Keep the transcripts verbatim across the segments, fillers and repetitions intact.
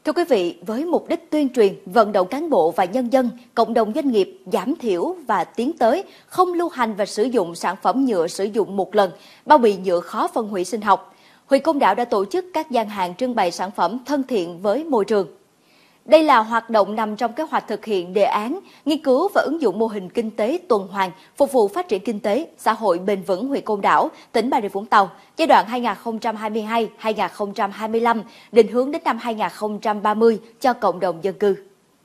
Thưa quý vị, với mục đích tuyên truyền, vận động cán bộ và nhân dân, cộng đồng doanh nghiệp giảm thiểu và tiến tới không lưu hành và sử dụng sản phẩm nhựa sử dụng một lần, bao bì nhựa khó phân hủy sinh học, huyện Côn Đảo đã tổ chức các gian hàng trưng bày sản phẩm thân thiện với môi trường. Đây là hoạt động nằm trong kế hoạch thực hiện đề án nghiên cứu và ứng dụng mô hình kinh tế tuần hoàn phục vụ phát triển kinh tế, xã hội bền vững huyện Côn Đảo, tỉnh Bà Rịa Vũng Tàu giai đoạn hai nghìn không trăm hai mươi hai đến hai nghìn không trăm hai mươi lăm, định hướng đến năm hai nghìn không trăm ba mươi cho cộng đồng dân cư.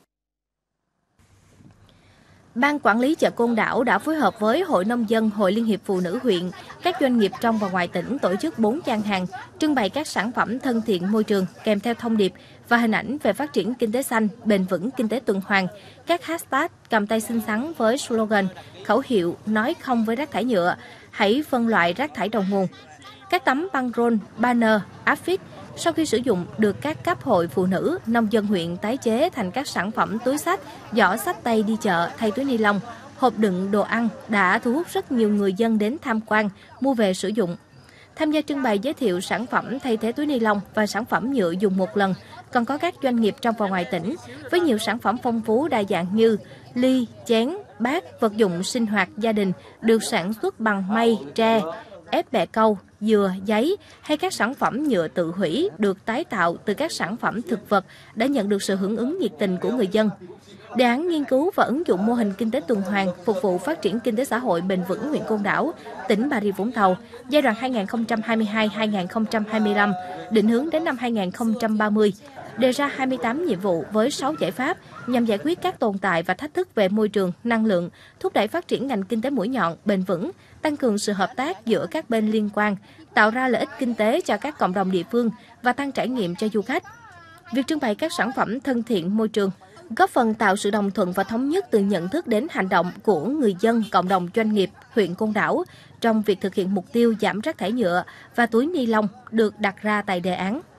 Ban quản lý chợ Côn Đảo đã phối hợp với Hội Nông dân, Hội Liên hiệp Phụ nữ huyện, các doanh nghiệp trong và ngoài tỉnh tổ chức bốn gian hàng trưng bày các sản phẩm thân thiện môi trường kèm theo thông điệp và hình ảnh về phát triển kinh tế xanh, bền vững kinh tế tuần hoàn, các hashtag cầm tay xinh xắn với slogan, khẩu hiệu nói không với rác thải nhựa, hãy phân loại rác thải đầu nguồn. Các tấm băng rôn, banner, áp phích sau khi sử dụng được các cấp hội phụ nữ, nông dân huyện tái chế thành các sản phẩm túi xách, giỏ xách tay đi chợ thay túi ni lông, hộp đựng đồ ăn đã thu hút rất nhiều người dân đến tham quan, mua về sử dụng. Tham gia trưng bày giới thiệu sản phẩm thay thế túi ni lông và sản phẩm nhựa dùng một lần, còn có các doanh nghiệp trong và ngoài tỉnh với nhiều sản phẩm phong phú đa dạng như ly, chén, bát, vật dụng sinh hoạt gia đình được sản xuất bằng mây, tre, ép bẹ câu, dừa, giấy hay các sản phẩm nhựa tự hủy được tái tạo từ các sản phẩm thực vật đã nhận được sự hưởng ứng nhiệt tình của người dân. Đề án nghiên cứu và ứng dụng mô hình kinh tế tuần hoàn phục vụ phát triển kinh tế xã hội bền vững huyện Côn Đảo, tỉnh Bà Rịa Vũng Tàu giai đoạn hai nghìn không trăm hai mươi hai đến hai nghìn không trăm hai mươi lăm, định hướng đến năm hai nghìn không trăm ba mươi, đề ra hai mươi tám nhiệm vụ với sáu giải pháp nhằm giải quyết các tồn tại và thách thức về môi trường, năng lượng, thúc đẩy phát triển ngành kinh tế mũi nhọn, bền vững, tăng cường sự hợp tác giữa các bên liên quan, tạo ra lợi ích kinh tế cho các cộng đồng địa phương và tăng trải nghiệm cho du khách. Việc trưng bày các sản phẩm thân thiện môi trường góp phần tạo sự đồng thuận và thống nhất từ nhận thức đến hành động của người dân, cộng đồng doanh nghiệp huyện Côn Đảo trong việc thực hiện mục tiêu giảm rác thải nhựa và túi ni lông được đặt ra tại đề án.